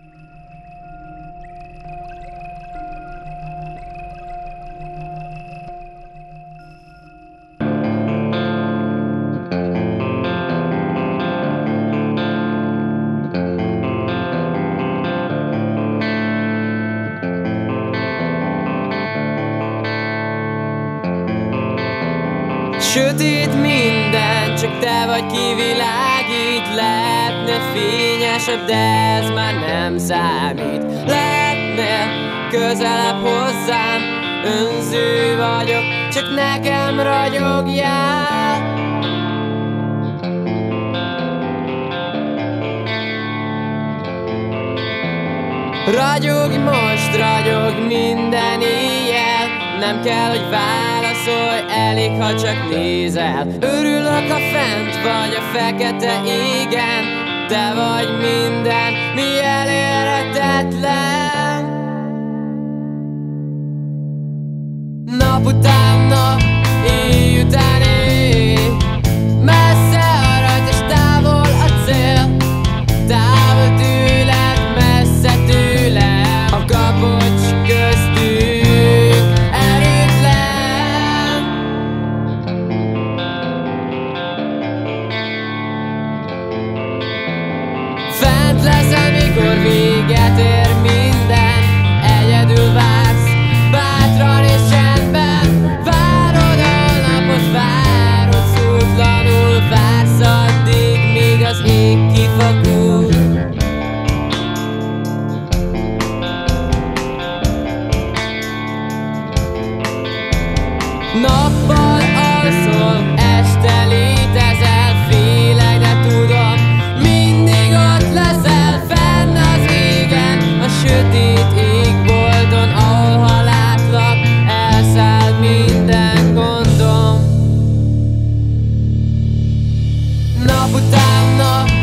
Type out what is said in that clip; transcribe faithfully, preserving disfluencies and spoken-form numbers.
Sötét minden, csak te vagy kivilágít. Lehetne fényesebb, de ez már nem számít. Lehetnél közelebb hozzám, önző vagyok, csak nekem ragyogjál. Ragyogj most, ragyog minden éjjel. Nem kell, hogy válaszolj, elég, ha csak nézel. Örülök, ha fent vagy a fekete égen. Te vagy minden, mi elérhetetlen. Nap után nap, éj után éj. Messze a rajt és távol a cél. Távol tőled, messze tőlem. A kapocs köztünk erőtlen. Fent leszel, mikor véget ér minden. Egyedül vársz, bátran és csendben. Várod a napot, várod szótlanul. Vársz addig, míg az ég kifakul. Nappal alszol, este létezel. Félek, de tudom, mindig ott leszel. Fenn az égen, a sötét égbolton, ahol ha látlak, elszáll minden gondom. Nap után nap,